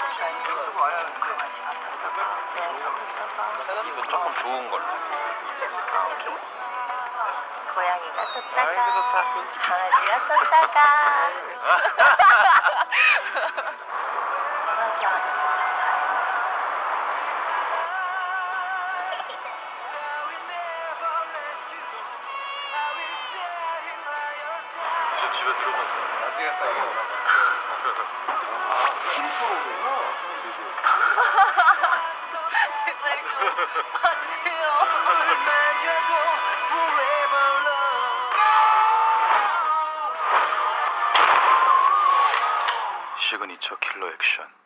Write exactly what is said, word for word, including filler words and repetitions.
강아지 같았다가 그냥 잡았다가 기분 조금 좋은 걸로. 아 오케이. 고양이가 떴다가 강아지가 떴다가 강아지 안 있어서 다행이다. 저 집에 들어갔다. 나중에 딱 이거. 제발 좀 봐주세요. 시그니처 킬러 액션.